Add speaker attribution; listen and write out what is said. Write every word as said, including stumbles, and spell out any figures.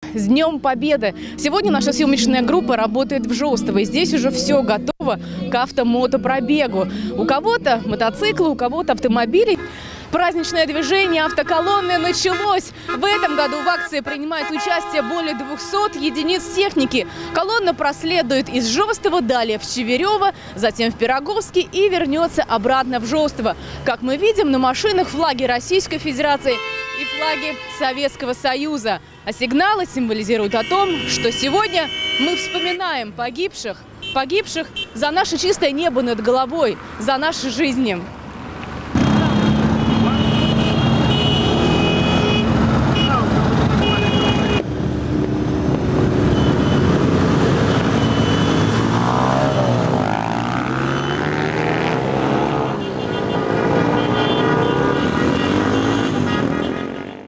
Speaker 1: С Днем Победы! Сегодня наша съемочная группа работает в Жостово. И здесь уже все готово к автомотопробегу. У кого-то мотоциклы, у кого-то автомобили. Праздничное движение автоколонны началось. В этом году в акции принимает участие более двухсот единиц техники. Колонна проследует из Жостова, далее в Чеверево, затем в Пироговский и вернется обратно в Жостово. Как мы видим, на машинах флаги Российской Федерации и флаги Советского Союза. А сигналы символизируют о том, что сегодня мы вспоминаем погибших, погибших за наше чистое небо над головой, за наши жизни.